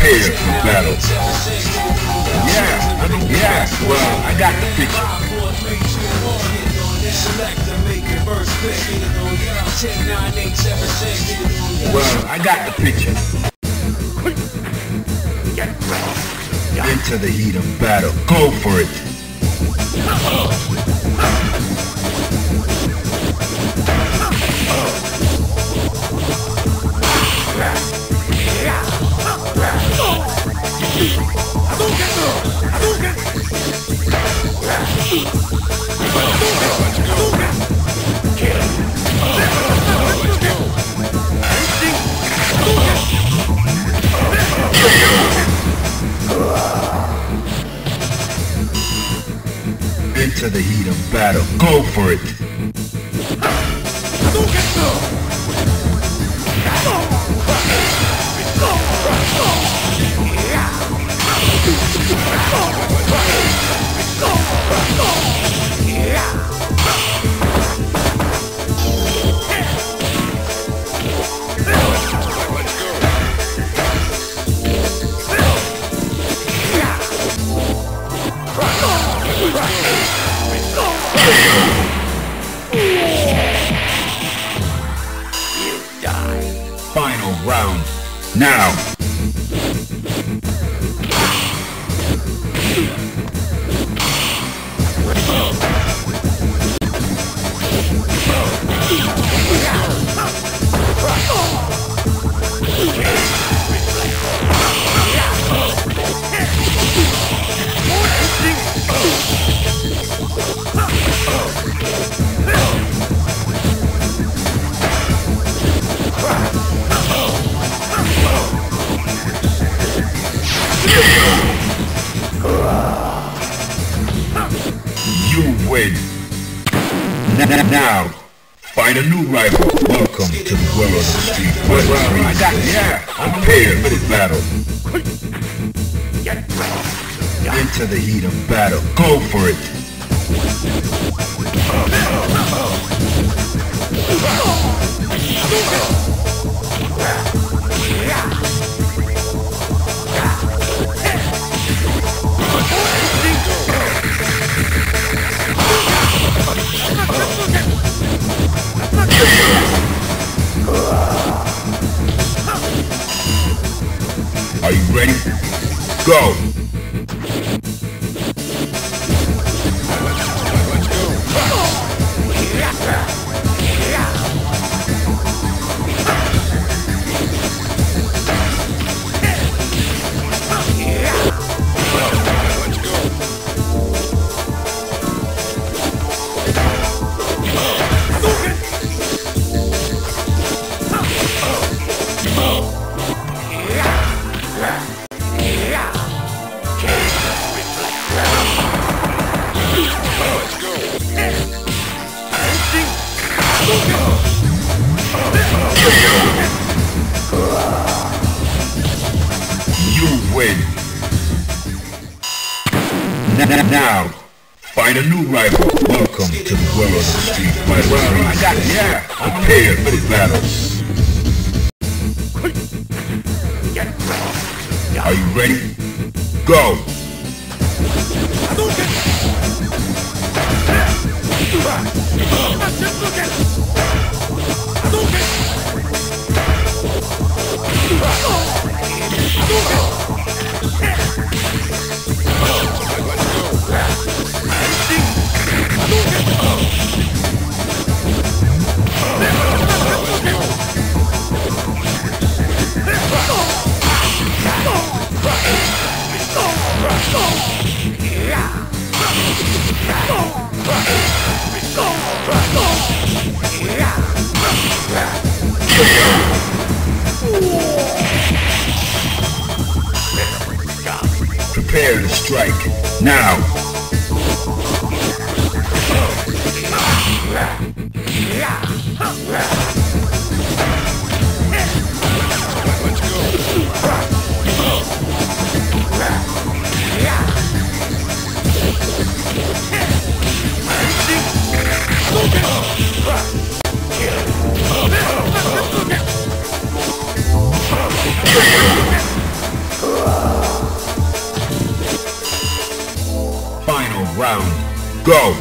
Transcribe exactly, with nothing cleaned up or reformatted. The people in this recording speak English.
prepared for battle. Yeah, I mean, yeah, well, I got the picture. Well, I got the picture. Into the heat of battle. Go for it. Into the heat of battle. Go for it. Final round. Now. You win. Now, find a new rival. Welcome to the world of the street. Well, well, I got it. Yeah, I'm prepared for the battle. Into the heat of battle. Go for it. Are you ready? Go! You win. Now, find a new rival. Welcome to the world of the street. Well, well, I got it. Yeah, I'm prepared for the battle. Are you ready? Go! Prepare to strike. Now. Go!